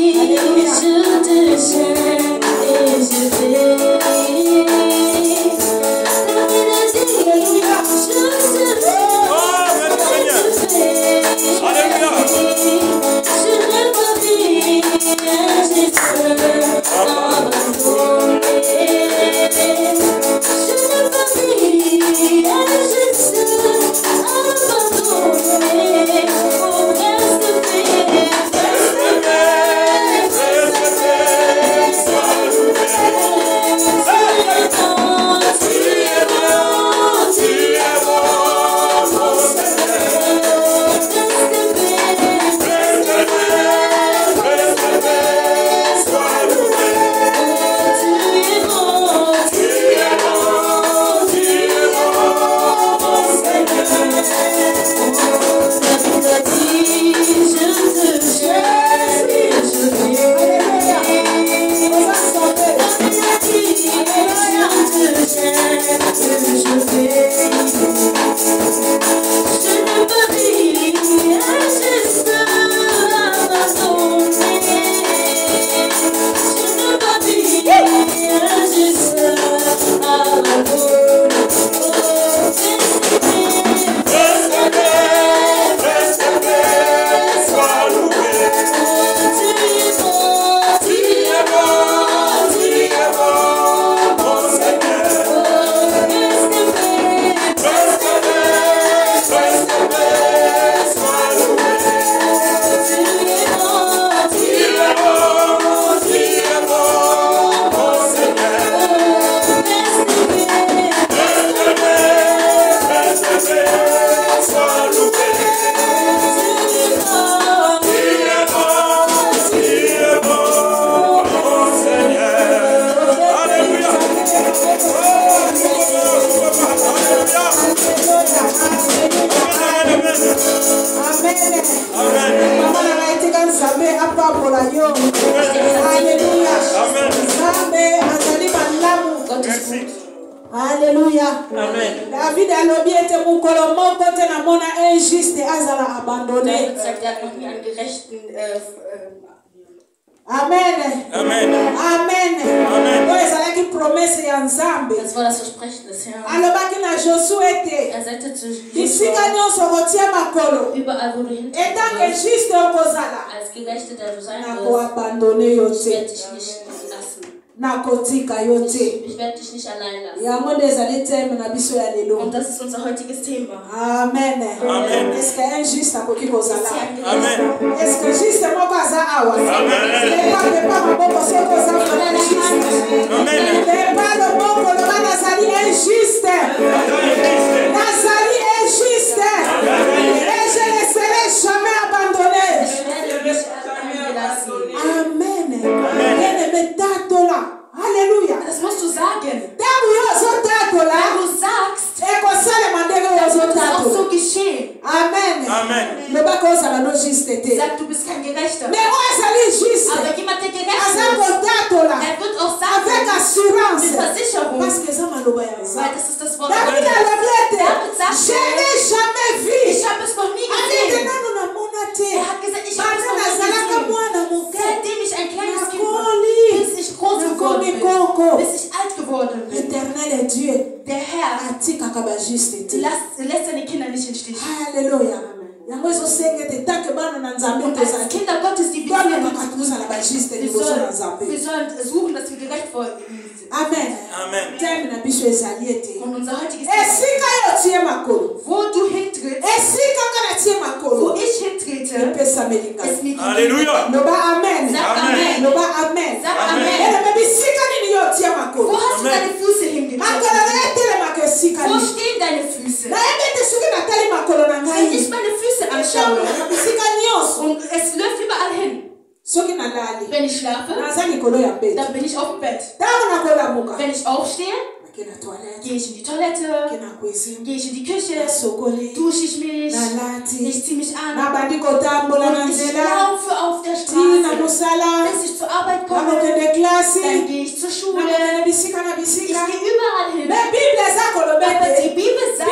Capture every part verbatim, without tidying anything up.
Alléluia. Amen. David a lobby était mon colombo quand on a mon injuste azala abandonné. Amen. Amen. Amen. Amen. Das war das Versprechen des Herrn. Er sagte zu Joshua, überall wo du hingehst, als Gerechter, der du sein wirst, ich werde dich nicht lassen. Ich, ich werde dich nicht allein lassen. Und das ist unser heutiges Thema. Amen. Amen. Est-ce que un juste a beaucoup de choses? Amen. Est-ce que juste mon casa awa? Amen. Pas de pas mon beaucoup de choses. Amen. Pas le bon pour le Nazali injuste. Nazali injuste. Et je ne serai jamais abandonné. Amen. Amen. Alléluia. Das musst du sagen. Wenn du sagst, das wird auch so geschehen. Amen. Amen. Sag, du bist kein Gerechter. Aber jemand, der gerecht ist, er wird auch sagen, mit Versicherung, weil das ist das Wort. David sagt, ich habe es noch nie gesehen. Er hat gesagt, ich habe es noch nie gesehen. Seitdem ich ein kleines Kind war, bis ich groß geworden bin, bis ich alt geworden bin. Der Herr lässt seine Kinder nicht im Stich. Halleluja. Und als Kinder Gottes, die wir sollen, wir sollen suchen, dass wir gerecht vor ihm sind. Amen. Amen. Und unser heutiges Thema, wo du hintrittst, wo ich hintrete, ist mir. Halleluja. Amen. Sag Amen. Amen. Sag Amen. Wo hast du deine Füße hingestellt? Wo stehen deine Füße? Wenn ich meine Füße anschaue, und es läuft überall hin. Wenn ich schlafe, dann bin ich auf dem Bett. Wenn ich aufstehe, gehe ich in die Toilette, gehe ich in die Küche, dusche ich mich, ich ziehe mich an und ich laufe auf der Straße, bis ich zur Arbeit komme, dann gehe ich zur Schule, ich gehe überall hin. Aber die Bibel sagt,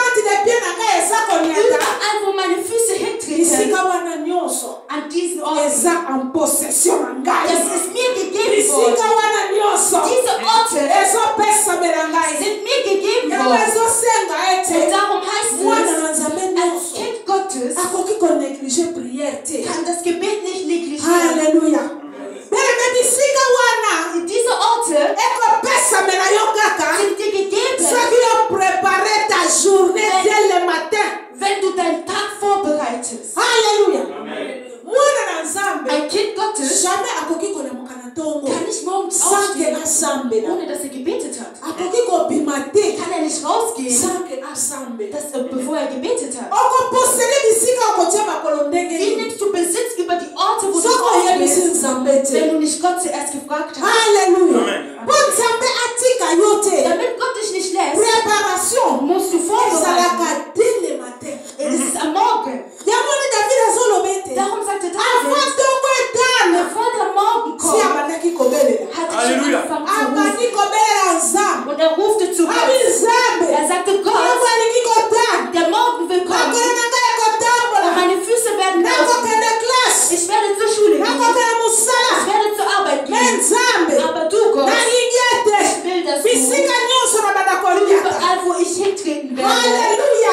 überall wo meine Füße hintreten, an diesen Orten eza en possession na ngai. Das ist mir gegeben Bisika worden. wana nyonso Diese Orte ezopesamela ngai. sind mir gegeben Yango worden. ezosenga ete Und darum heißt mwana es, na Nzambe als nyonso Kind Gottes akoki konéglige prière te. kann das Gebet nicht negligieren. Halleluja. Bebe bisika wana Diese Orte ekopesamela yo kaka sind dir gegeben, soki yo prépare ta journée dès le matin. wenn du deinen Tag vorbereitest. Halleluja. Mwana na Nzambe Ein Kind Gottes jamais akoki kolemuka na ntongo kann nicht morgens sanke aufstehen, asambela. ohne dass er gebetet hat. Akoki kobima te Kann er nicht rausgehen, sanke asambela. dass er, bevor er gebetet hat. Okoposele bisika okotia makolo ndenge Wie nini. nimmst du Besitz über die Orte, wo du Soko oyebisi aufstehst, Nzambe te. wenn du nicht Gott zuerst gefragt hast? Halleluja. Po Nzambe atika yo te. Damit Gott dich nicht lässt, Préparation musst du vorbereiten. ezalaka dès le matin. Es ist am Morgen. Yamoni David azoloba ete Darum sagte avant David, ntongo etana bevor der Morgen si kommt, abandaki kobelela. hat er schon Halleluja. angefangen zu rufen. Abandi kobelela Nzambe. Und er rufte zu Abi Gott. Nzambe. Er sagte, Yango Gott, alingi kotana. der Morgen will kommen Makolo na ngai und ekotambola. meine Füße werden laufen. Nakokende classe. Ich werde zur Schule gehen. Nakokende Ich mosala. werde zur Arbeit Me gehen. Nzambe Aber du, Gott, nalingi ete ich will, dass du bisika nyonso na banda koliaka. überall, wo ich hintreten werde, Halleluja.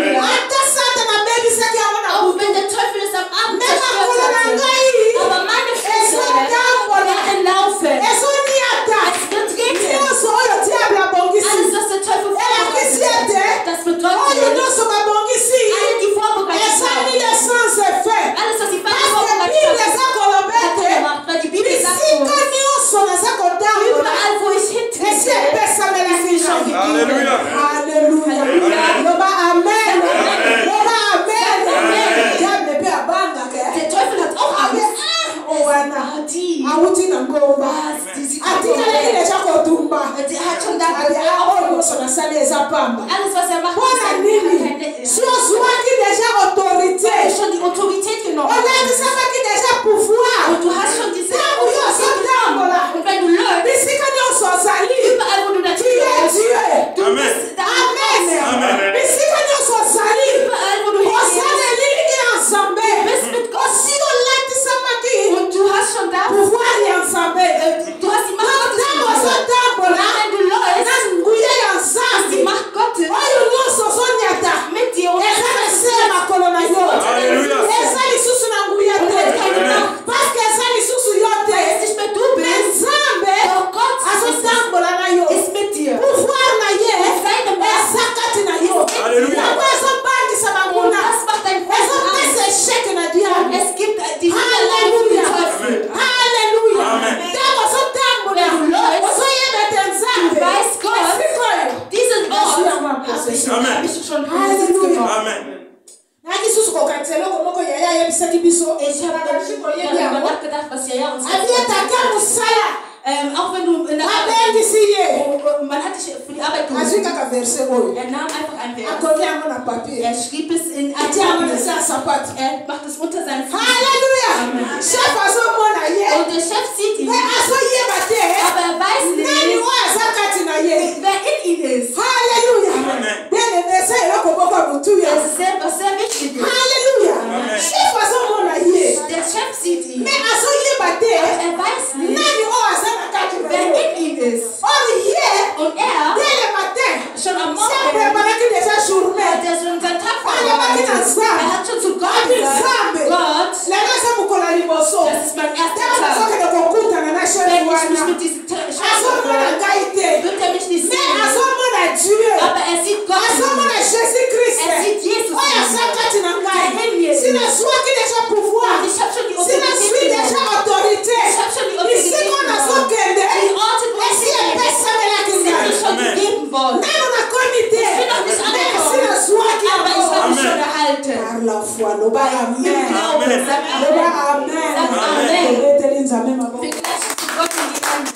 Ata Satan abebisaki yango na auch wenn der Teufel es am Abend Me zerstört makolo na hatte, ngai aber meine Füße ezotambola. werden laufen. Ezoniata. Es wird regnen. Nyonso oyo diable abongisi. Alles, was der Teufel Elakisi vorbereitet ete hat, das oyo bedeutet, nyonso babongisi alle, die vorbereitet ezali haben, l'essence effet. alles, was die Feinde Parce que vorbereitet Bible haben, eza koloba hat er ete gemacht, weil die Bibel sagt bisika uns, nyonso naza kotambola überall, wo ich esi hintrete, epesamelaki ist schon ngai. Halleluja. Halleluja. Halleluja. Loba amen. Loba amen. Amen. Diable mpe abangaka. Der Teufel hat auch Abe Angst. ah owana Ah, die. awuti na ngomba. Was? Die sieht Atikalaki deja kotumba. Der hat schon da Abi ah oyo nyonso nasali eza pamba. alles, was er macht, Mpona ist nini? Si ozwaki deja autorité. er hat schon die Autorität genommen. Olatisakaki deja pouvoir. Und du hast schon diese Ntango yo ozotambola. Und wenn du läufst, Bisika nyonso ozali. überall, wo du Tu natürlich es bist, Dieu. du Amen. bist da. Amen. Amen. Bisika nyonso ozali. Überall, wo du hingehst, Osalelingi ya Nzambe. bist mit Gott. Osi olatisamaki Und du hast schon da, pouvoir ya Nzambe. du hast die Macht Gottes Ntango genommen. ozotambola Wenn du läufst, na nguya ya hast Nzambe die Macht Gottes oyo nyonso ozoniata mit dir und eza na se ya makolo na yo. Halleluja. Eza lisusu na nguya te. Parceke eza lisusu yo te. es nicht mehr du Me bist, Nzambe doch Gott azotambola na yo. ist mit dir. Pouvoir na ye Seine Macht eza kati na yo. Halleluja. Yango ezobangisa Und banguna. das macht dein Fest ezopesa aus. esheke na Und diable. es gibt die Halleluja. Teufel. Halleluja. Amen. Ntango ozotambola Wenn du läufst, ozoyeba ete Nzambe du weißt Gott, esika oyo Diesen Ort Yesu ya habe makosa. ich, Amen. hab ich schon in Halleluja. Besitz genommen. Amen. naki susu kokanisa eloko moko yaya ayebisaki biso Ich habe Nakalishi koyebi darüber yango nachgedacht, was Jaja uns abi etaka mosala ähm, auch wenn du in der Arbeit abengisi ye man hat dich für die Arbeit azwi gerufen. kaka verse oyo Er nahm einfach ein Vers. akomi yango na papier Er schrieb es in ein atia yango na Papier. se ya sapati. Er macht es unter seinen Füßen. Halleluja. chef azomona ye Und der Chef sieht ihn, me azoyeba te aber er weiß nani nicht, oyo aza kati na ye. wer in ihm ist. Halleluja. Amen. bien-aimé eza eloko moko ya motu ye. Das ist sehr, was sehr wichtig ist. Halleluja. Amen. chef azomona ye Der Chef sieht ihn, me azoyeba te er weiß nicht, nani oyo aza na kati na wer ye. in ihm ist. or ye Und er, dès le matin schon am si Morgen, apreparaki deja hat journée er schon seinen Tag alobaki na vorbereitet. nzambe Er hat schon zu Gott abi gesagt, nzambe Gott, lelo eza mokolo ya liboso das ist mein erster ntango Tag. nazokende kokutana na chef Wenn ich mich wana mit diesem Chef azomona ngai te wird er mich nicht me sehen. azomona dieu Aber er sieht Gott. azomona jésus christ Er sieht Jesus. oyo aza kati na Der ngai in mir ist. si nazwaki deja pouvoir Und ich habe schon die si nazwi Autorität deja genommen. autorité Ich habe schon die Autorität bisiko genommen. nazokende Die Orte, wo ich esi bin, epesamelaki sind ngai mir schon Amen. gegeben worden. nano nakomi te Ich bin noch nicht me angekommen. esi nazwaki Aber ich habe mich Amen. schon erhalten. par la foi loba Mit amen Glauben. Sag loba Amen. amen Sag Amen. tobeteli nzambe maboko. Wir klatschen zu Gott in die Hand.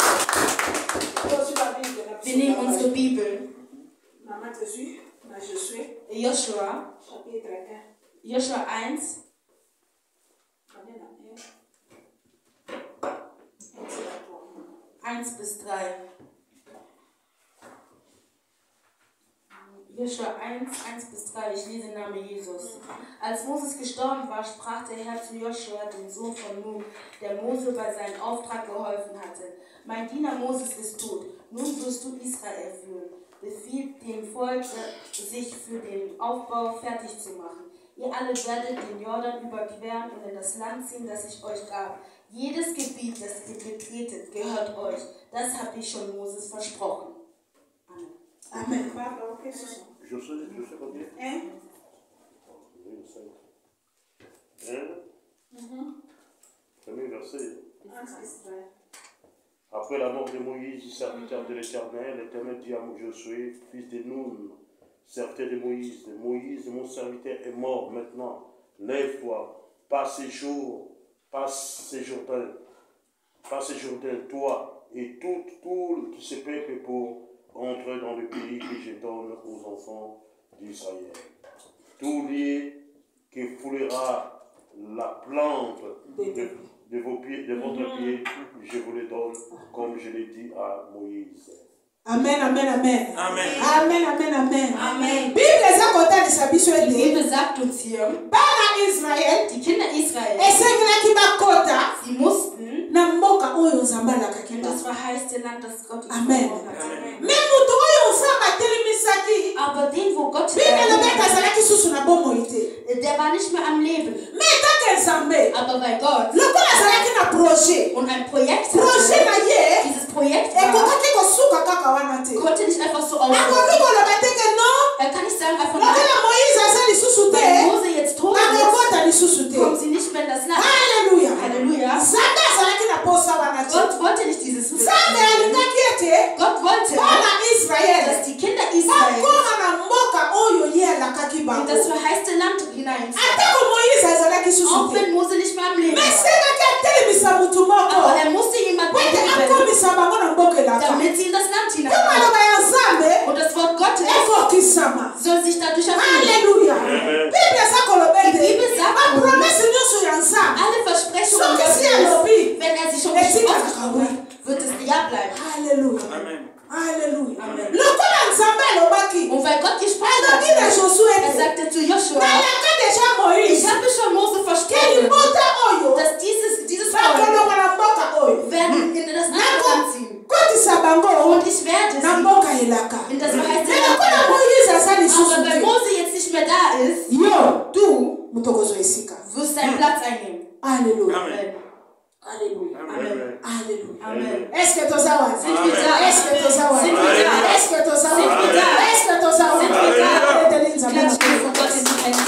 Wir nehmen unsere Bibel. Mama Jésus, na Josué, Joshua. chapitre un. Joshua eins. eins bis drei. Joshua eins, eins bis drei, ich lese den Namen Jesus. Als Moses gestorben war, sprach der Herr zu Joshua, dem Sohn von Nun, der Mose bei seinem Auftrag geholfen hatte. Mein Diener Moses ist tot, nun wirst du Israel führen. Befiehlt dem Volk, sich für den Aufbau fertig zu machen. Ihr alle werdet den Jordan überqueren und in das Land ziehen, das ich euch gab. Jedes Gebiet, das ihr betretet, gehört euch. Das habe ich schon Moses versprochen. Amen. Amen. Je sais, je sais combien. Hein? Premier verset. Après la mort de Moïse, serviteur de l'Éternel, l'Éternel dit à Josué, fils de Nun, serviteur de Moïse, Moïse, mon serviteur, est mort maintenant. Lève-toi, passe ces jours, passe ces Jourdain, passe ces Jourdain, toi et tout, tout ce peuple pour entrer dans le pays que je donne aux enfants d'Israël. Tout lieu qui foulera la plante de, de, vos pieds, de votre pied, je vous le donne, comme je l'ai dit à Moïse. Amen, amen, amen. Amen. Amen, amen, amen. Amen. Bible sagt uns hier, Die Bibel sagt uns hier, Bana Israel, die Kinder Israel, esengelaki bakota sie mussten na mboka oyo Nzambe in alakaki. das verheißte Land, das Gott uns Amen. versprochen hat. Me mutu oyo Nzambe atelemisaki, Aber den, wo Gott Bible elobaki äh, azalaki susu na bomoi te. der war nicht mehr am Leben. Me etake Nzambe, Aber bei Gott lokola azalaki na projet, und ein Projekt projet hatte, na ye dieses Projekt war, ekokaki kosuka kaka wana te. konnte nicht einfach so Akoki aufhören. koloba teke no, Er kann nicht sagen, einfach lokola nein, Moïse aza lisusu weil te, Mose jetzt tot ist, akokota lisusu te. kommen sie nicht mehr in das Land. Halleluja. Halleluja. Nzambe azalaki na posa wana te. Gott wollte nicht dieses Nzambe Land. alingaki ete Gott wollte, bana Israel dass die Kinder Israel bakoma na mboka oyo ye alakaki in bango. das verheißte Land hineinziehen. Atako Moïse azalaki susu Auch te. wenn Mose nicht mehr am Leben war. mesengaki atelemisa mutu moko Aber er musste jemanden ete geben, akomisa bango na mboka elaka. damit sie in das Land Yo hineinkommen. maloba ya Nzambe Und das Wort Gottes ekokisama. soll sich dadurch erfüllen. Halleluja. Bible eza koloba Die ete Bibel sagt uns, bapromese nyonso ya Nzambe alle Versprechungen soki si Gottes, alobi wenn er sie schon etikaka ausgesprochen wi. hat, wird es ja bleiben. Halleluja. Amen. Halleluja. Amen. Lokola Nzambe alobaki Und weil Gott gesprochen hat, alobi na Josué er ete sagte zu Joshua, nayaka deja ich Moïse habe schon Mose ke versprochen, libota oyo dass dieses, dieses Volk bakolonga na mboka oyo werden in das andere Land ziehen. nakokotisa bango Und ich werde na sie mboka elaka. in das verheißte Me Land lokola bringen. Moïse aza Aber lisusu weil te Mose jetzt nicht mehr da ist, yo du moto kozwa esika. wirst deinen Platz einnehmen. Halleluja. Amen. Alléluia. Amen. Alléluia. Amen. Est-ce que toza wana? Sind wir da? Est-ce que toza wana? Sind wir da? Est-ce que toza Sind wana? wir da? Est-ce que toza wana? Sind wir da? Etelinza Klatsch Bwana. von Gott in die Hände.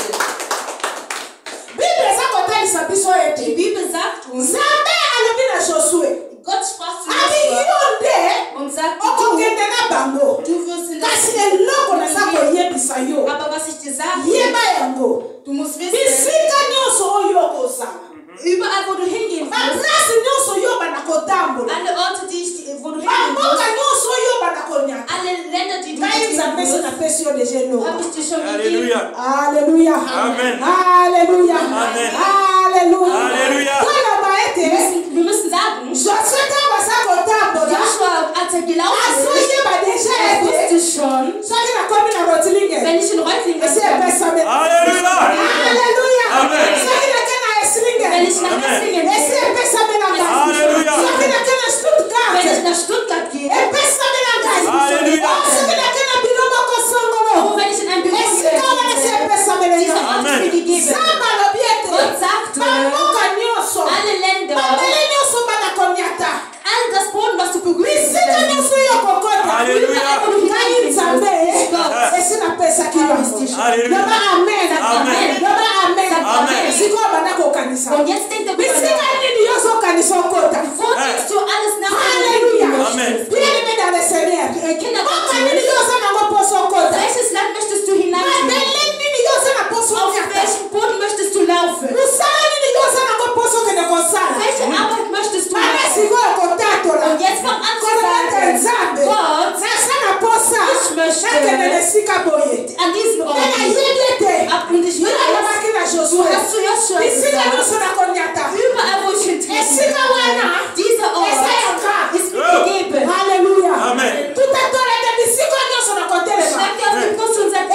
Bible eza kotalisa biso Die ete Bibel sagt uns, Nzambe alobi na Josué Gott sprach zu abi Joshua yo nde und sagte, okokende na bango du, du wirst in das kasi eloko naza koyebisa yo Aber was ich dir sage, yeba yango du musst wissen, bisika nyonso oyo okozala überall wo du hingehen wirst, baplasi nyonso oyo bana kotambola alle Orte, die ich, wo du hingehen bamboka wirst, nyonso oyo bana konyata alle Länder, die du ngai nzambe esi betreten wirst, napesi yo deja eloko habe ich dir schon gegeben. Alléluia. Alléluia. Amen. Alléluia. Amen. Alléluia. Alléluia. Toloba ete Wir müssen, wir müssen sagen, Josué ntango aza kotambola Joshua, als er gelaufen ist, azoyeba deja er ete wusste schon, soki nakomi na rotilinge wenn ich in Reutlingen esi bin, epesame. Alléluia. Alléluia. Amen. soki nake na eslinge wenn ich nach Amen. Esslingen esi gehe, epesame na ngai Alléluia. soki nake na Stuttgart wenn ich nach Stuttgart gehe, epesame na ngai Alléluia. Oh, soki nake na biro moko songolo oh, wenn ich in ein Büro esika wana esi gehe, epesame na diese ngai Orte Amen. mir gegeben. Nzambe alobi ete Gott sagte, bamboka nyonso alle Länder, babele nyonso bana konyata all das Boden, was du berührst, bisika nyonso oyo kokota Alléluia. ngai nzambe esi napesaki bango Alléluia. loba amen Amen. loba amen Amen. sikoyo banda kokanisa Und jetzt denkt er bisika wieder, nini yo ozokanisa okota wo denkst du alles nach, Halleluja. Amen. bien-aimé dans le Seigneur Kinder mboka Gottes, nini yo oza nango poso okota welches Land möchtest du hineingehen? mabele nini yo oza na poso Auf okata welchen Boden möchtest du laufen? mosala nini yo oza nango poso okende kosala Welche Arbeit möchtest du bana machen? sikoyo kotatola Und jetzt fang an zu kolobete sagen, nzambe Gott, naza na posa ich möchte nakende na esika boye an diesen Ort Nena gehen. yebi ete Ab und ich yo will alobaki na du Josué hast zu Joshua bisika gesagt, nyonso na konyata überall wo ich hintrete, esika wana dieser eza Ort yanga ist mir gegeben. Halleluja Amen. tutatolete bisika nyonso na kotelema Schreib dir auf die Brust und sag,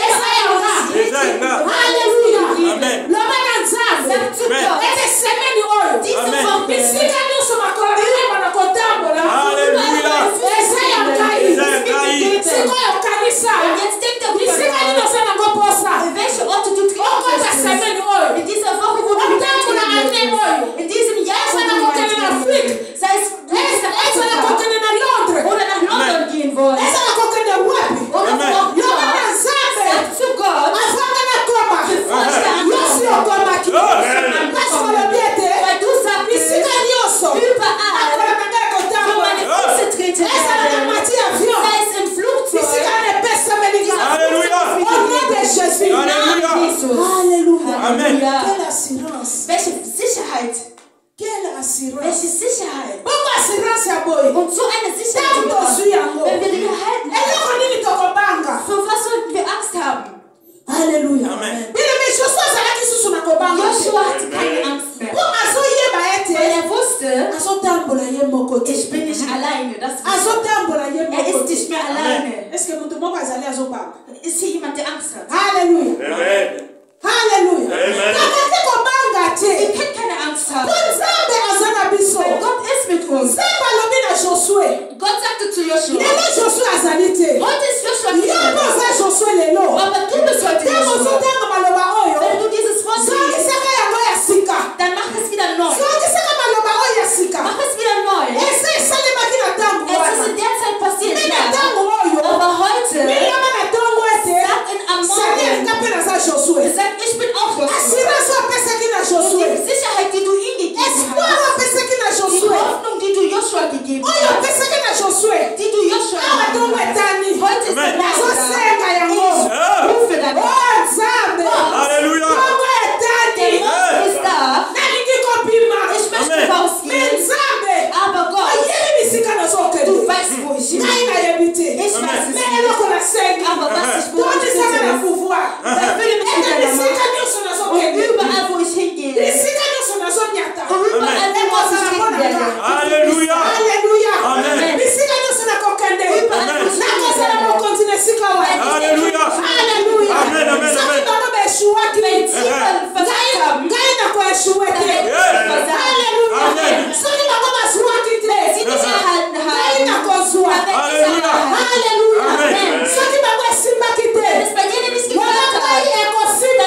da? Quelle assurance? Welche Sicherheit? Quelle assurance? Welche Sicherheit? Bongo assurance ya boy. Und so eine Sicherheit, Tanto zui yango. wenn wir die gehalten Eloko haben, nini tokobanga? für was sollten wir Angst haben? Alléluia. Amen. Bile me Joshua azalaki susu na kobanga. Joshua hatte keine Angst mehr. Po azoyeba Weil ete er wusste, azotambola ye moko te. ich bin nicht alleine. Das wusste Azotambola ye er. Er moko ist te. nicht mehr alleine. Est-ce que mutu moko azali azobanga? Ist hier jemand, der Angst hat? Alléluia. Amen. Alléluia. Amen. Kakati kobanga Ihr te. könnt keine Angst haben. Po Nzambe aza na biso. Weil Gott ist mit uns. Nzambe alobi na Josue. Gott sagte zu Joshua, Lelo Josue azali te. heute ist Joshua nicht Yo mehr mpo da. oza Josue lelo. Aber du bist heute Ntango Joshua. ozotanga maloba oyo. Wenn du dieses Wort liest, Zongisaka yango ya sika. dann mach es wieder neu. Zongisaka maloba oyo ya sika. Mach es wieder neu. Ese esalemaki na ntango Es ist wana. in der Zeit passiert, Me na ja. ntango oyo. Aber heute Milama na ntongo ete. sagt in am Sali Morgen, elika mpe naza Josue. sagt, ich bin auch Joshua. Assurance apesaki na Und Josue. die Sicherheit, die du ihm gegeben Espoir hast, apesaki na die Josue. Hoffnung, die du Joshua gegeben Oyo hast, apesaki na Josue. die du Joshua Awa ntongo gegeben hast. etani. Heute ist der Amen. Tag da. Nazosenga yango. Ah. Rufe danach. Oh Nzambe. Alléluia. Ntongo Der etani. Morgen ist da. Nalingi kopima. Ich möchte Amen. Me rausgehen. Nzambe. Aber Gott, Oyebi bisika du nazokende. weißt, wo ich hin Ngai bin. nayebi te. Ich weiß es Me nicht. eloko nasengi. Aber was ich Tondisaka na benötige, pouvoir. erfülle mich mit Ete deiner bisika Macht. nyonso Und nazokende. überall, wo ich hingehe, Bisika nyonso nazonyata. und überall, wo ich stehen werde, Alléluia. Alleluya. Amen. Bisika nyonso nakokende. überall, wo ich Nakozala hingehe, mokonzi na esika wana. Alléluia. Alleluya. Amen, amen, Soki amen. bango baeshuwaki. wenn sie mal versagt haben, Ngai nakoeshuwe dann te. werde ich versagen. Alleluya. Amen. Soki bango basuwaki te. Sie nicht erhalten Ngai haben, nakozwa. dann werde ich Halleluja. erhalten. Alleluya. Amen. Soki bango esimbaki te. Wenn es bei denen nicht Wala geklappt ngai hat, ekosimba.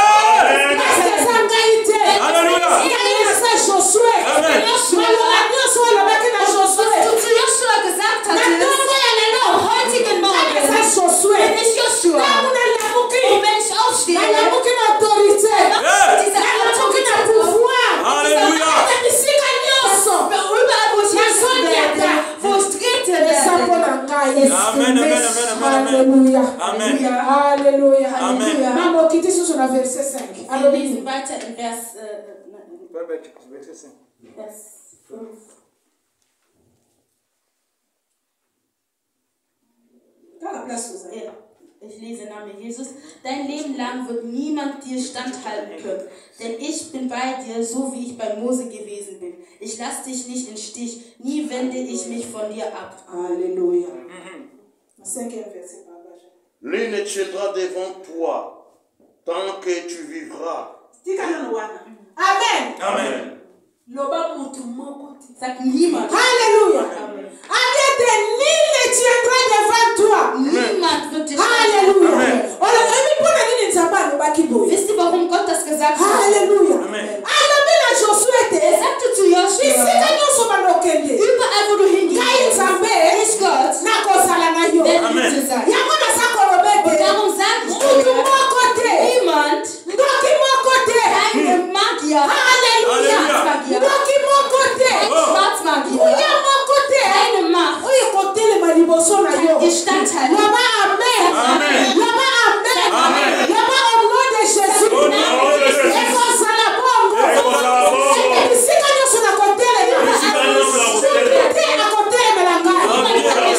Amen. Parce eza ngai te. Alléluia. Ngai naza Josue. Amen. Maloba nyonso olobaki na was Josue. du zu Joshua gesagt Na ntongo hattest, ya lelo. am heutigen Ngai naza Morgen, Josue. bin ich Joshua. Ntango nalamuki. Und wenn ich aufstehe, Nalamuki na autorité. diese Nalamuki na Autorität, pouvoir. Alléluia. Ata bisika nyonso. überall, wo ich hin werde, wo ich trete Eza mpo werde, na ngai. ist Amen, für amen, mich. amen, amen, amen. Alleluia. Amen. Alleluia. Amen. Mambo okiti susu na verset cinq. Wir Alobi. lesen weiter in Vers, äh, Vers fünf. Kala place ozali. Ja, ich lese im Namen Jesus. Dein Leben lang wird niemand dir standhalten können, denn ich bin bei dir, so wie ich bei Mose gewesen bin. Ich lasse dich nicht im Stich, nie wende ich mich von dir ab. Alléluia. Cinquième verset, Papa. Lui ne tiendra devant toi tant que tu vivras. Tika nano wana. Amen. Amen. Loba mutu moko te. Sagt niemand. Alléluia. Amen. Abiete nul ne tiendra devant toi. Niemand wird dir Alléluia. Amen. Ola ebi pona nini nzamba alobaki boye. Wisst ihr, warum Gott das gesagt hat? Alléluia. Amen. Alobi na Josué te. Er sagte zu Bisika Joshua, nyonso balokende. überall wo du Ngai hingehst, nzambe. ich Gott, Nakozala na yo. werde Amen. mit dir sein. Yango naza koloba Und ete. darum sage ich Mutu dir, moko te. niemand, Ndoki moko te. keine Magier, Alléluia. Schwarzmagier, Ndoki moko te. kein Schwarzmagier, Kuya moko te. keine Macht Oyo kotelema liboso na yo. kann dir standhalten. Loba amen. Amen. Loba amen. Amen. Loba au nom de Jésus. Au nom de Jésus. Ekozala bongo. Ekozala bongo. Ete bisika nyonso na kotelema. Bisika nyonso na kotelema. Mutu te akotelemela ngai. Amen.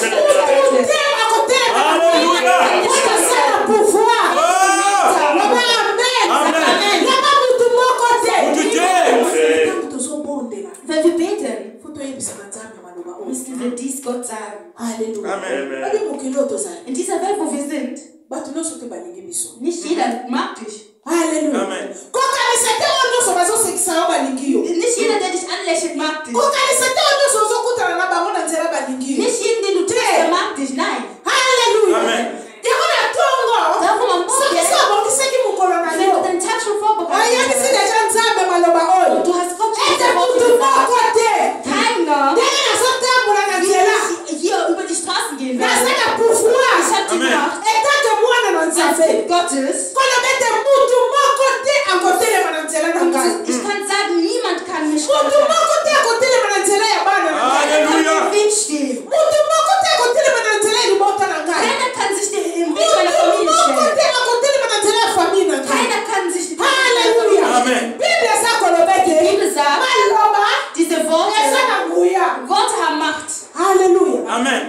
Mutu te akotelemela ngai. Alléluia. Ekosala pouvoir. Oh. Loba amen. Amen. Loba mutu moko te. Mutu te. Ntango tozobondela. Wenn wir beten, Fo toyebisaka Nzambe maloba oyo. müssen wir dies Gott sagen. Alléluia. Amen. Obi mokili oyo tozali. In dieser Welt, wo wir sind, Bato nyonso te balingi biso. nicht jeder mag dich. Alléluia. Amen. Kokanisa te oyo nyonso bazosekisa yo balingi yo. Nicht jeder, der dich anlächelt, mag dich. Kokanisa te oyo nyonso ozokutana na bango na nzela balingi yo. Nicht jeden, den du triffst, der mag dich. Nein. Alléluia. Amen. Yango na ntongo. Darum am Soki so Morgen, abongisaki mokolo na wenn yo. du den Tag schon vorbereitet Oyebisi hast, deja Nzambe maloba oyo. du hast Gott schon Ete diese Woche mutu moko gesagt, te. keiner, Ndenge nazotambola na nzela. wie hier über die Straßen gehen Naza wird. na pouvoir. Ich hab die Amen. Macht, Etanke mwana na als Nzambe. Kind Gottes. Koloba ete mutu moko te akotelema na nzela na ngai. Und ich kann sagen, niemand kann mich Mutu stoppen. moko te akotelema na nzela ya Amen.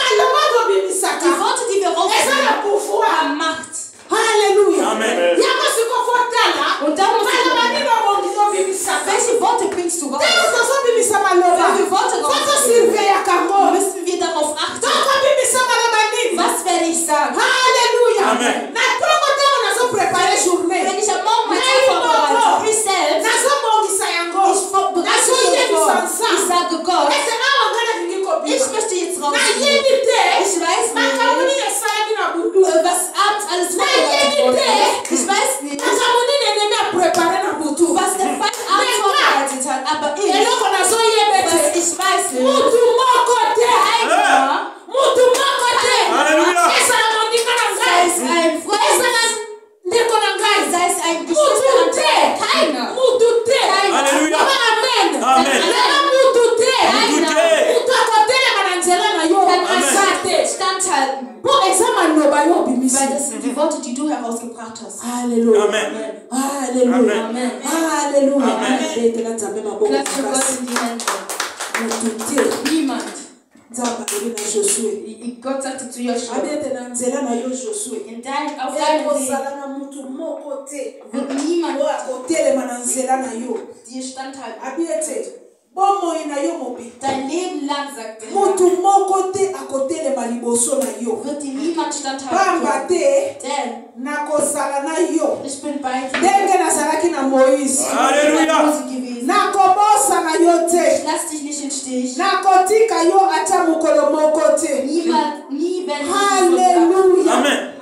Die Worte, die wir aufnehmen, haben Macht. Halleluja. Amen. Yako sikofotala. Und da musst Bana du manino bongizo bimisaka. welche Worte bringst du raus? Tena soso bimisa maloba. Welche Worte Soso raus? surveya kango. Müssen wir darauf achten? Toko bimisa maloba nini. Was werde ich sagen? Halleluja. Amen. Na tongo tena nazo prepare journée. Wenn ich am Morgen mein Tag vorbereite, ich selbst, Nazo bongisa yango. ich vor- bereite Nazo mich yebi vor. sansa. Ich sage Gott, Ese awa ngana kingiko biba. ich möchte jetzt Na rausgehen. yebi te. Ich weiß Makamuni nicht, esala na budu. äh, was abends alles vorbereitet wurde. Ich weiß nicht, Makamuni nene a prepare na budu. was der Feind abends vorbereitet hat, aber ich, Eloko nazo yebete. was ich weiß nicht. Mutu moko te. Keiner, Mutu moko te. Halleluja. Esa na mondika na sei es ngai. ein Esa Freund, na ndeko na ngai. sei es ein Mutu Geschwister, te. keiner. Mutu te. Halleluja. Baba, amen. Amen. Lelo mutu te. Mutu te. Mutu akotelema na nzela na yo. Kann Amen. Asa te. standhalten, Po eza maloba yo obimisi. weil das sind die Worte, die du herausgebracht hast. Halleluja. Amen. Halleluja. Amen. Halleluja. Amen. Betela nzambe maboko Klatsche Gott makasi. in die Hände. Mutu te. Niemand. Nzambe alobi na Josue. Gott sagte zu Joshua, Abete na nzela na yo Josue. in dein, auf deinem Weg Ekozala na mutu moko te. wird niemand Oyo akotelema na nzela na yo. dir standhalten. Abiete. Bomoi na yo mobi. Dein Leben lang, sagt der Herr, Mutu moko te akotelema liboso na yo. wird dir niemand standhalten Pamba können. te Denn nakozala na yo. ich bin bei dir. Ndenge nazalaki na Moïse. Halleluja. Mose gewesen. Nakobosa na yo Ich te. lass dich nicht im Stich. Nakotika yo ata mokolo moko te. Niemand, nie werden wir Halleluja. Amen.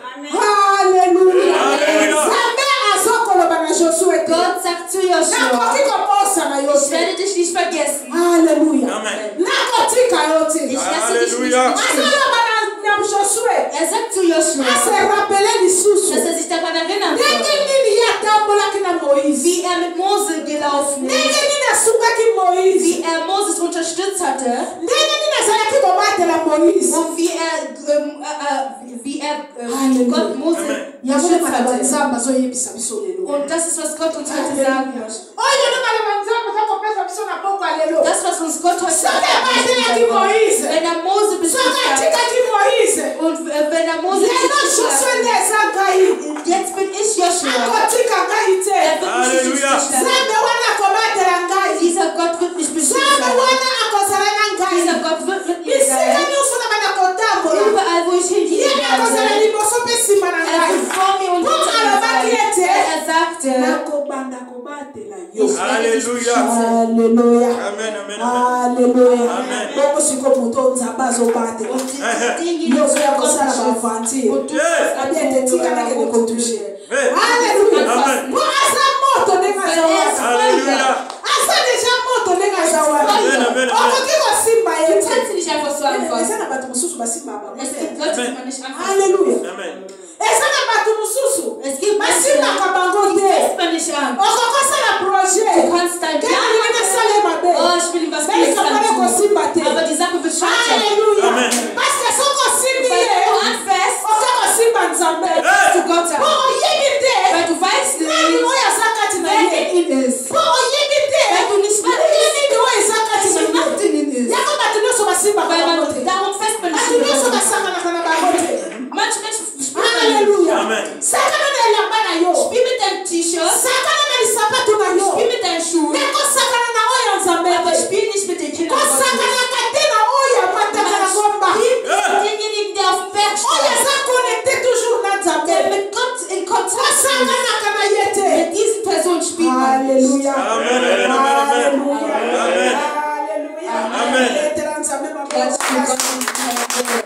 Halleluja. Halleluja. Nzambe azokoloba na Josue te. Gott sagt zu Joshua, Nakoki kobosa na yo ich te. werde dich nicht vergessen. Halleluja. Amen. Nakotika yo Ich te. lasse dich nicht Halleluja. im Stich. Azoloba na na Josue. Er sagt zu Joshua, Ase rappele lisusu. dass er sich daran erinnern Ndenge soll, nini ye atambolaki na Moïse. wie er mit Mose gelaufen Ndenge ist, nini asungaki Moïse. wie er Moses unterstützt hatte Ndenge nini azalaki kobatela Moïse. und wie er, ähm, äh, äh, wie er äh, Halleluja. Gott Mose Yango geschützt malaba hatte. nzambe azoyebisa biso lelo. Und das ist, was Gott uns heute sagen möchte. Oyo nde malaba nzambe azakopesa biso na poko ya lelo. Das, was uns Gott heute Soki sagt, abatelaki Moïse. wenn er Mose Soki beschützt hat atikaki Moïse. und äh, wenn er Mose Lelo beschützt Josue nde hat, eza ngai. jetzt bin ich Joshua. Akotika ngai Er te. wird mich nicht im Halleluja. Stich lassen. Nzambe wana akobatela ngai. Dieser Gott wird mich beschützen. Nzambe wana akozala na ngai. Dieser Gott wird mit mir Bisika sein. nyonso na banda kotambola. Überall, wo ich hingehe, Ye akozala werde. liboso mpe nsima na Er ngai. wird vor mir und Bon, hinter mir alobaki sein. ete. Er sagte, Nakobanda kobatela yo. ich werde dich Halleluja. beschützen. Halleluja. Amen, amen, amen. Halleluja. Amen. Bongo siko moto nzambe azobatela. Und die Dinge, Yo die ozoya Gott kosala beschützt. bavantire. Und du Yes. Abiete tika nakende kotushe. Hey. Halleluja. Amen. Po aza moto ndenge aza wana. Halleluja. Aza deja moto ndenge aza wana. Amen, amen, amen. Okoki kosimba ye Du te. kannst sie nicht einfach so Eza anfassen. na bato mosusu basimba bango Es te. gibt Leute, die man nicht anfassen kann. Halleluja. Amen. Eza na bato mosusu Es gibt Menschen, basimbaka bango die te. fasst man nicht an. Okokosala Du projet. kannst dein Plan Kaka ngene sale mabe. oh, ich will ihm was Bali Gutes kapale antun. kosimba te. Aber die Sache wird scheitern. Halleluja. Amen. Parce que soko simbi Weil ye. wenn du anfährst, Oka kosimba nzambe. Hey. du Gott Po an. oyebi te. Weil du weißt Nani nicht, oyo aza kati na wer ye. in ihm ist. Po oyebi te. Weil du nicht Oyebi weißt, nini oyo eza kati na welche Macht ye. in ihm ist. Yako bato nyonso basimbaka Weil bango man, te. darum fest man nicht Bato nyonso an. basanganaka na bango te. Manche Menschen spielen nicht. Halleluja. Amen. Sakana na elamba na yo. Spiel mit deinem T-Shirt, Sakana na lisapato na yo. spiel mit deinen Schuhen, Ndeko sakana na oyo nzambe aber te. spiel nicht mit den Kindern Gottes. Kosakanaka te na oyo amataka na ngomba. Spiel mit denjenigen, der auf dem Berg Oyo steht, aza connecté toujours na der nzambe. mit Gott in Kontakt ist. Kosakanaka na ye te. Mit diesen Personen spielt man nicht. Halleluja. Amen, amen, amen, amen. Halleluja. Amen. Halleluja. Amen. Letela nzambe maboko Klatsch für Gott makasi. in die Hände.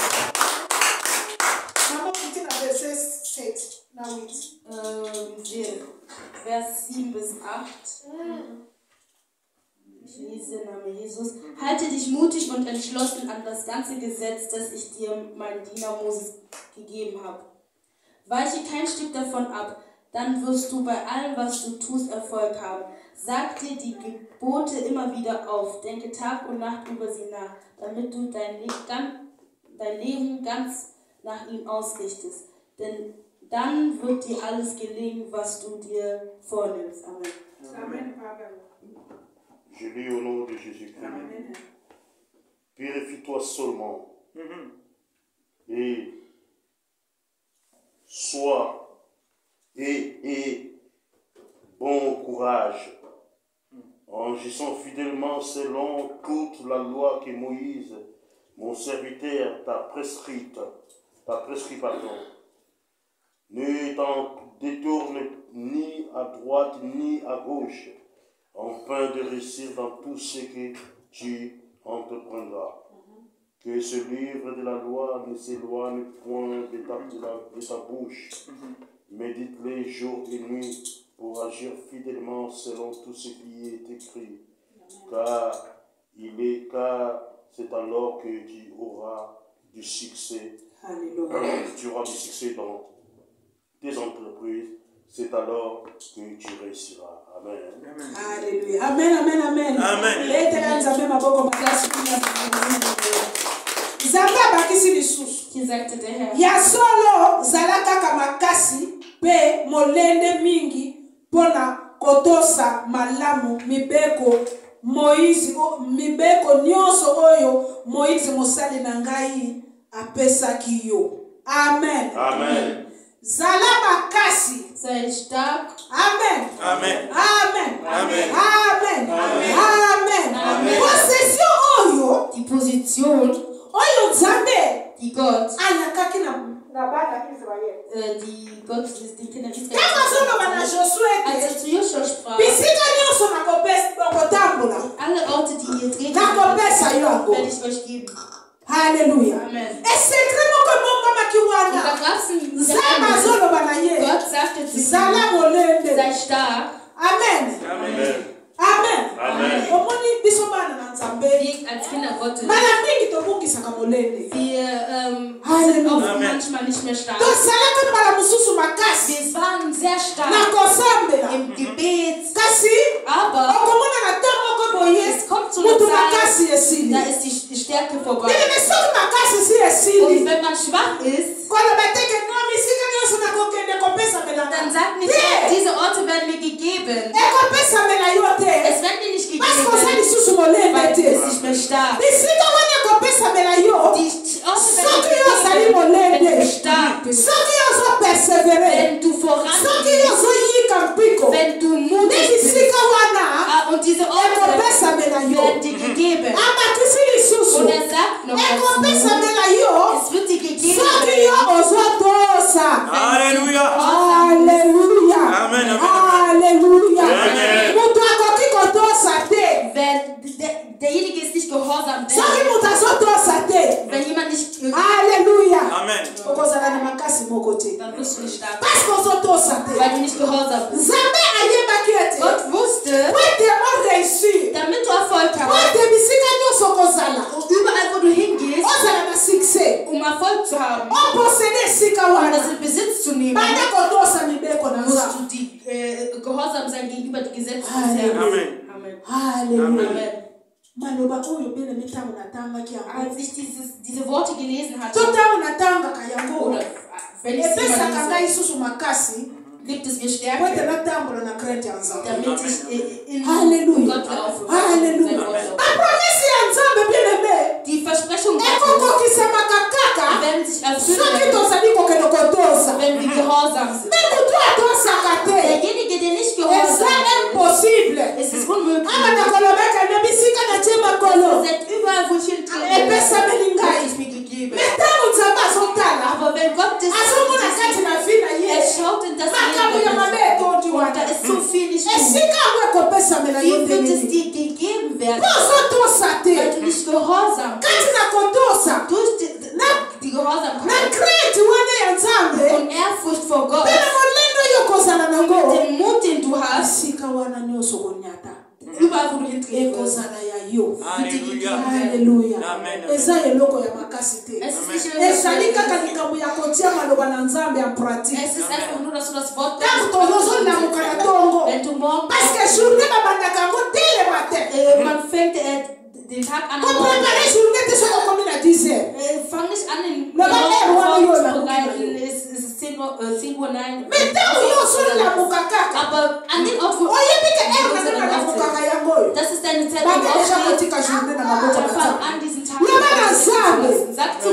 Mama kuti na verset sept na huit. Ähm, wir- Vers sieben bis acht. Ich lese im Namen Jesus. Halte dich mutig und entschlossen an das ganze Gesetz, das ich dir, mein Diener Moses, gegeben habe. Weiche kein Stück davon ab, dann wirst du bei allem, was du tust, Erfolg haben. Sag dir die Gebote immer wieder auf, denke Tag und Nacht über sie nach, damit du dein, Le gan dein Leben ganz nach ihm ausrichtest. Denn dann wird dir alles gelingen, was du dir vornimmst. Amen. Amen, Papa. Je lis au nom de Jésus-Christ. Amen. Purifie-toi seulement Et sois et, et bon courage en agissant fidèlement selon toute la loi que Moïse, mon serviteur, t'a prescrite, t'a prescrit, pardon. Ne t'en détourne ni à droite ni à gauche, afin de réussir dans tout ce que tu entreprendras. Que ce livre de la loi ne s'éloigne point de ta, de la, de ta bouche. Médite-les jour et nuit pour agir fidèlement selon tout ce qui est écrit. Car il est car c'est alors que tu auras du succès. Alléluia. Tu auras du succès dans tes entreprises. C'est alors que tu réussiras. Amen. Amen. Alléluia. Amen, amen, amen. Amen. Zamba bakisi lisusu. Ya solo zalaka kama makasi pe molende mingi pona kotosa malamu mibeko Moïse mibeko nyonso oyo Moïse mosali na ngai apesaki yo. Amen. Amen. Zala makasi. Sei stark. Amen. Amen. Amen. Amen. Amen. Amen. Amen. Possession oyo, Die Position, oyo Nzambe, die Gott, anyakaki na na bana Israel. äh, die Gott die Kinder Israels. Kama zono bana Josué Als er te. zu Joshua sprach, Bisika nyonso na kopesa kotambola. alle Orte, die ihr treten, Na kopesa yo ako. werde ich euch geben. Hallelujah. Amen. Et secret moko moko Und da makiwana. gab es ein Zama Geheimnis. zono bana ye. Gott sagte zu Zala ihm, molende. sei stark. Amen. Amen. Amen. Amen. Omoni biso bana na Nzambe. Wir als Kinder Gottes, Bana mingi tobungisaka molende. wir ähm, Halleluja. sind oft Amen. manchmal nicht mehr stark. Tosalaka mbala mususu makasi. Wir waren sehr Na stark kosambela. im Gebet, Kasi aber okomona na ntango moko boye es kommt zu einer mutu Zeit, makasi esili. da ist die, die Stärke vorbei. Nini soki makasi si Und esili. wenn man schwach ist, Koloba teke no misika nyonso nakokende kopesa mela. dann sagt nicht, Te. diese Orte werden mir gegeben. Ekopesa mela yo te. Es werden dir nicht Parce koza gegeben, lisusu molende weil du te. bist nicht mehr stark. Bisika wana ekopesa mela yo. Die Orte Soki werden yo dir ozali gegeben, wenn molende. du stark bist, Soki yo ozo persevere. wenn du Soki yo vorangehst, ozoyika mpiko. wenn du Ne mutig bist. bisika wana Ah, und diese Orte ekopesa mela yo. werden dir gegeben. Abakisi lisusu. Und er sagt noch Ekopesa dazu, mela yo. es wird dir gegeben Soki yo werden. ozotosa. Alléluia. Haleluya. Amen, amen, Haleluya. Amen. Mutu akoki kotosa te. Wenn der, derjenige ist nicht gehorsam, Soki wenn, mutu azotosa te. wenn jemand nicht, Haleluya. Amen. Okozala na makasi moko te. dann wirst du nicht stark, Parce ozotosa te. weil du nicht gehorsam bist. Nzambe ayebaki ete. Gott wusste, Po ete oreusir. damit du Erfolg Po hast, ete bisika nyonso okozala. und überall wo du hingehst, Ozala na succès. um Erfolg zu haben, Oposede esika um wana. das in Besitz zu nehmen, Banda kotosa mibeko na musst Nzambe. du die, äh, gehorsam sein gegenüber die Gesetze des Halleluja. Herrn. Amen. Amen. Haleluya. Amen. Maloba oyo bene mitango natangaki yango. Als ich dieses, diese Worte gelesen hatte, Totango natangaka yango. oder wenn ich sie Epesaka mal ngai lese, lisusu makasi. gibt es mir Po ete Stärke, natambola na krete ya Nzambe. damit ich äh, in Halleluja. Gott laufe. Halleluja. Sein Wort laufe. Bapromisi ya Nzambe bien aimé. Die Versprechung Gottes Ekokokisamaka kaka. werden sich Soki erfüllen, tozali kokende kotosa. wenn wir gehorsam sind. Me mutu atosaka te. Derjenige, der nicht Eza gehorsam ist, impossible. es ist unmöglich. Ama nakolobaka na bisika na tie makolo. Seit überall, wo ich hintrete, Epesameli wird ngai. es mir gegeben. Me ntango Nzambe azotala. Aber wenn Gott das Azomona kati na vi na ye. er schaut in das Makambo ya mabe Leben etondi und da wana. ist so viel nicht gut. Esika yango ekopesamela yo Wie wird es te. dir gegeben werden, Po ozotosa te. weil du nicht gehorsam bist? Kati na kotosa. Durch die, die Na Gehorsamkeit krete wana ya Nzambe. und Ehrfurcht vor Gott, Pene molendo oyo okozala nango. den Mut, den du hast, Esika wana nyonso konyata. überall, wo du hintreten wirst, Ekozala ya yo. wird dir gegeben werden. Haleluya. Amen. Eza eloko ya makasi te. Es ist nicht ezali nur kaka likambo ya kotia maloba na Nzambe en pratique. es ist einfach nur, dass du das Wort Ntango tozozolamuka na tongo. wenn du morgen Parce que journée babandaka yango dès le matin. äh, man fängt äh, den Tag an am Morgen. Koprepare journée te soki okomi na dix heures. Äh, fang nicht an, den Na ba heure wana yo na vorzubereiten. Es es ist zehn Uhr, äh, zehn Uhr nein. Me ntango yo ozolamuka kaka. Aber an den Ort, wo Oyebi ke heure na nga namukaka yango oyo. das ist deine Zeit, Bande wo du deja aufstehst. kotika journée na maboko Dann na fang Nzambe. an, diesen Tag Loba na zu Nzambe. lassen. Sag zu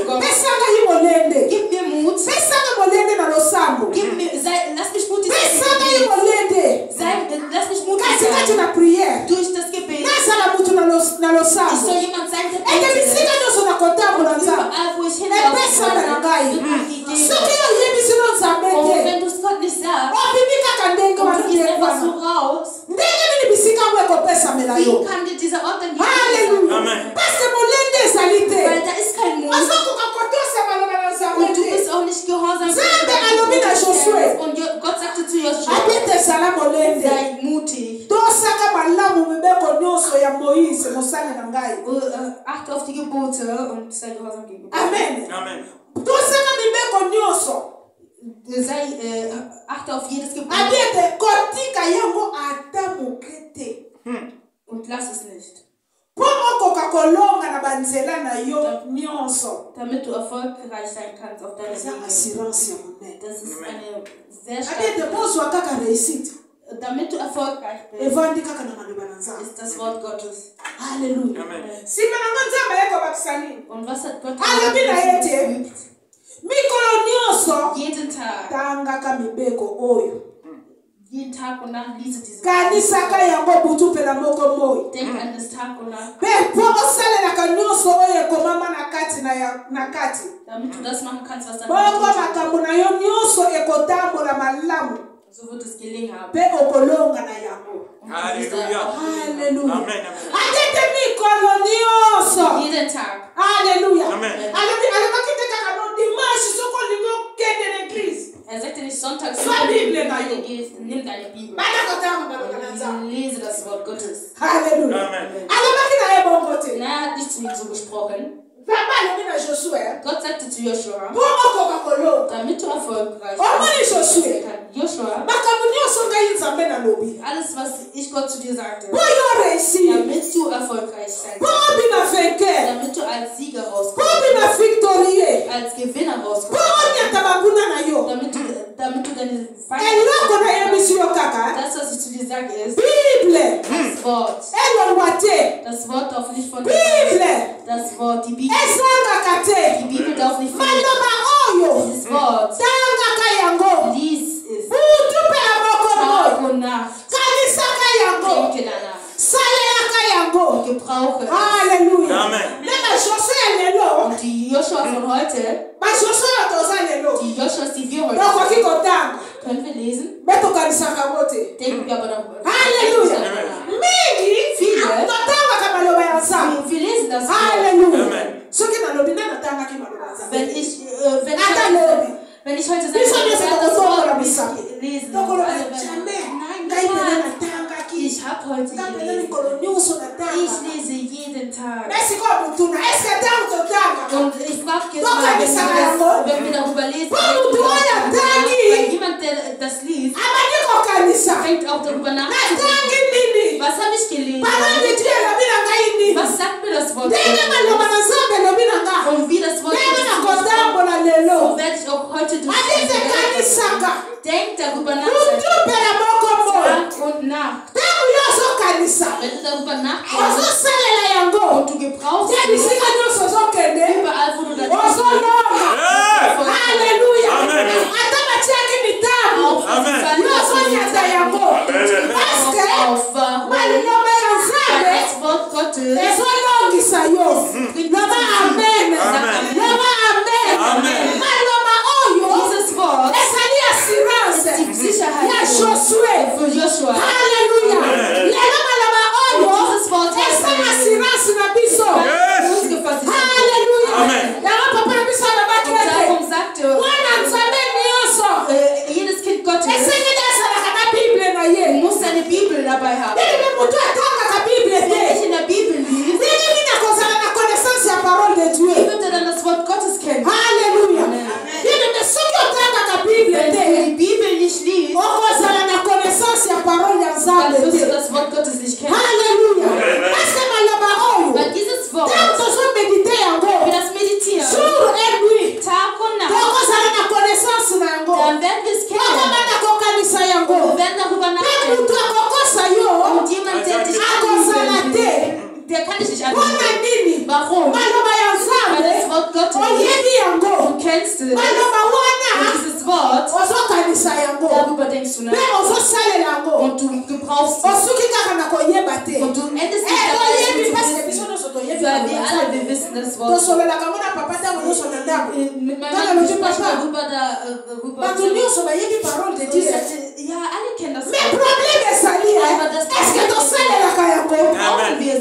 kopesamela Wie yo? kann dir dieser Ort dann Halleluja. Amen. Parce que molende ezali te. Weil da ist kein Mond. Azokoka kotosa maloba na Nzambe Und du te. bist auch nicht gehorsam. Nzambe alobi na Josué. Und Jo- Gott sagte zu Joshua, Abi ete ezala molende. sei mutig. Tosaka malamu mibeko nyonso ya Moïse mosali na ngai. Und, äh, achte auf die Gebote und sei gehorsam gegenüber. Amen. Amen. Tosaka mibeko nyonso. Sei, äh, achte auf jedes Gebot Abi ete kotika yango ata moke te. und lass es nicht. Po okoka kolonga na banzela na yo nyonso. Damit du erfolgreich sein kannst auf deiner Eza Wege. assurance ya monene. Das ist eine sehr Abi ete starke. bozwa kaka réussite. Damit du erfolgreich bist, Evandi kaka na maloba na Nzambe. ist das Wort Gottes. Haleluya. Amen. Sima nango Nzambe ayekobakisa nini? Und was hat Gott Alobi na ye te. gefügt? Mikolo nyonso Jeden Tag, tangaka mibeko oyo. jeden Tag und Nacht liese diese Kanisaka yango butu mpe na moko moi. Denk an das Tag und Nacht, Mpe mpo osalelaka nyonso oyo ekomama na kati na ya- na kati. damit du das machen kannst, was dann Bongo steht. makambo na yo nyonso ekotambola malamu So wird es gelingen haben. mpe okolonga na yango. Alléluia. Haleluya. Amen. Amen. Atete mikolo nyonso. Jeden Tag. Haleluya. Amen. Alobi alobaki te kaka no dimanche soko olingi okende na eglise. Er sagte nicht sonntags, Zwei Bibeln, wenn du Ajo. gehst, nimm deine Bibel Bana kotanga maloba na Nzambe. und lese das Wort Gottes. Haleluya. Amen. Alobaki na ye bongo te. Na, er hat nicht zu ihm so gesprochen. Nzambe alobi na Josué. Gott sagte zu Joshua, Mpo okoka kolonga. damit du erfolgreich Omoni Josué. kann. Joshua, Makambo nyonso ngai Nzambe nalobi. alles, was ich Gott zu dir sagte, Mpo yo réussir. damit du erfolgreich sein Mpo kannst, obima vainqueur. damit du als Sieger Mpo rauskommst, obima victorieux. als Gewinner Mpo rauskommst, onyata banguna na yo. damit du, damit du deine Eloko Feinde, nayebisi yo kaka. das, was ich zu dir sage, ist Bible. das Wort. Elongwa te. Das Wort darf nicht von dir Bible. Das Wort, die Bibel. Ezangaka te. Die Bibel darf nicht von dir Maloba oyo. Dieses Wort. Tangaka yango. Lies es. Butu mpe na moko Tag moi. und Nacht. Kanisaka yango. Denke danach. Salelaka yango. Gebrauche es. Haleluya. Amen. Nde bashose ya lelo. Und die Joshua von heute, Bashose oyo toza lelo. die Joshuas, die wir heute Tokoki sind, kotanga. können wir lesen, Mpe tokanisaka ngo te. denken wir aber darüber. Haleluya. Danach. Mingi Viele. totangaka maloba ya Nzambe. Wir lesen das Wort. Haleluya. Amen. Soki nalobi nde natangaki maloba ya Nzambe. Wenn ich, äh, wenn ich, Ata heute, lobi. wenn ich heute sage, Biso ich nyonso werde das tokotokola Wort bisa. nicht lesen, Tokoloba alle werden- jamais. Nein, Ngai pene niemals. natangaki. Ich habe heute Ngai pene gelesen. mikolo nyonso Ich natanga. lese jeden Tag. Esikoyo mutuna. Eske tangu totanga. Und ich frage jetzt Doch, mal, wenn wenn ich wir, sage, das, Jakob, wenn wir darüber lesen, warum denken du wir euer darüber nach, Tangi? weil jemand, der das liest, Abandi kokanisa. fängt auch darüber nachzudenken. Natangi nini? Was habe ich gelesen? Parole Dieu elobi na ngai nini? Was sagt mir das Wort? Ndenge maloba na Nzambe elobi na nga. Und wie das Wort Ndenge ist, nakotambola so lelo. werde ich auch heute durch Ati diese Welt tekanisaka. gehen. Denk darüber nach, Butu mpe na moko moi. Tag und Nacht. Ntango yo ozokanisa. Wenn du darüber nachdenkst Ozosalela yango. und du gebrauchst Te es, bisika nyonso ozokende. überall wo du da Ozolonga. Hey! Haleluya. Amen. Ata batiaki mitambo. auf Amen. Yo ozonyata yango. Amen. Paske auf warum? maloba ya Weil Nzambe das Wort Gottes ezolongisa yo. Loba amen. Amen. Loba amen. Amen. Maloba oyo dieses Wort ezali assurance die Sicherheit ya für Josué. für Joshua. Haleluya. Amen. Lelo maloba oyo Dieses Wort eza assurance na biso. Yes. Für uns gefassen. Haleluya. Amen. Yango papa na biso alobaki Und ete darum sagte mwana Nzambe nyonso äh, jedes Kind Gottes esengeli asalaka na Bible na ye. muss seine Bibel dabei haben. Ndenge moto atangaka Bible Wenn te. ich in der Bibel liest, Ndenge nini akozala na connaissance ya parole de wie Dieu. wird er dann das Wort Gottes kennen? Haleluya. Yene me soki otangaka Bible Wenn du te die Bibel nicht liest, okozala na connaissance ya parole ya dann Nzambe wirst du te. das Wort Gottes nicht kennen. Haleluya. Amen. Parce maloba oyo Weil dieses Wort, ntango tozomedite yango wir das meditieren, jour et nuit Tag und Nacht, tokozala na connaissance na yango. dann werden wir es kennen. Tokobanda kokanisa yango. Wir werden darüber Mpe nachdenken. mutu akokosa yo Und jemand, der dich akozala anlügen te. will, der kann dich nicht Mpona anlügen. nini? Warum? Maloba ya Weil Nzambe das Wort Gottes, oyebi yango. du kennst es. Maloba Und wana dieses Wort, ozokanisa yango. darüber denkst du Mpe nach. ozosalela yango. Und du gebrauchst es. Osuki kaka na koyeba te. Und du endest nicht Eh, dabei, toyebi es parce zu que biso wissen. nyonso toyebi Weil yango wir ya alle, Nzambe. wir wissen das Wort. tosololaka ngo na papa ntango nyonso na ndako. Mit meinem Ntango Mann lobi sprechen papa darüber, da, äh, darüber. bato nyonso bayebi parole de Und Dieu. ich sagte, ja, alle kennen das Mais Wort. problème ezali Aber das eske tosalelaka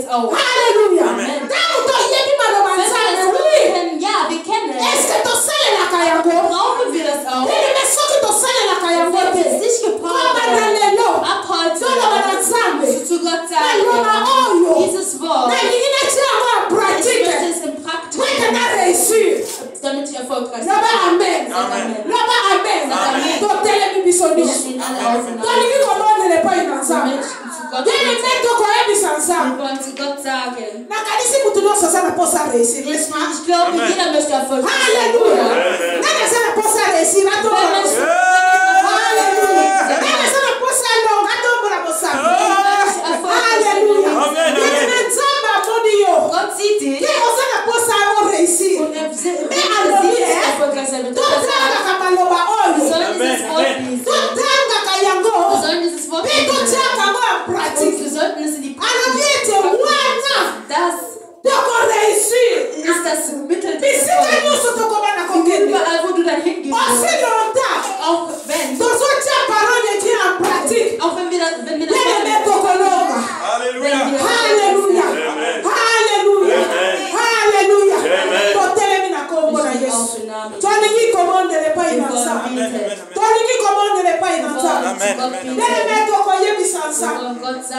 auch. Alléluia. Amen. Ntango toyebi maloba Wenn wir Nzambe, das oui. kennen, ja, wir kennen es. Est-ce que tosalelaka yango? Brauchen wir das auch? Elime soki tosalelaka yango Wenn wir te. es nicht gebraucht Kobanda haben, lelo. ab heute Toloba na Nzambe. zu Gott Naloba sagen, oyo. dieses Wort, Nalingi neti yango en ich pratique. möchte es im Praktischen Weke na réussir. damit ich erfolgreich bin. Loba amen. Sag Amen. Loba amen. Amen. Totelemi biso Wir nyonso. stehen alle auf und Tolingi komondele epai na wir Nzambe. Menschen zu Gott Yele beten. nde tokoyebisa Nzambe. Wir wollen zu Gott sagen. Nakanisi mutu nyonso aza na posa réussir. Ich, ich glaube, jeder möchte erfolgreich sein. Alléluia. Amen. Nani aza na posa réussir atombola Wenn mosala. Menschen Alléluia. Nani aza na posa longa atombola mosala. Alléluia. Amen, amen. Yele na Nzambe amoni yo. Gott sieht dich Ke oza na posa yango réussir. und er sieht, Mais er alobi sieht, dass eh. du erfolgreich sein wirst. Das heißt, Totangaka maloba wir oyo. sollen dieses Amen, Wort amen. lesen. Totangaka yango. Wir sollen dieses Wort Mpe lesen. totiaka yango en Und pratique. wir sollten es in die Alobi ete Praxis wana Das toko réussir. ist das Mittel des Bisika Erfolgs. nyonso tokobana kokende. Überall, wo du dann hingehst, Aussi longtemps. auch wenn, tozotia parole de Dieu en pratique. auch wenn wir das, wenn wir das Yele me tokolonga. Alléluia. Alléluia. Amen. Alléluia. Alléluia. Amen. Totelemi na kombo na Ich Yesu. auf den Namen. Tolingi komondele epai na Wir wollen Nzambe. beten. Tolingi komondele epai na Wir wollen Nzambe. zu Gott Yele beten. me tokoyebisa Wir Nzambe. wollen Gott sagen,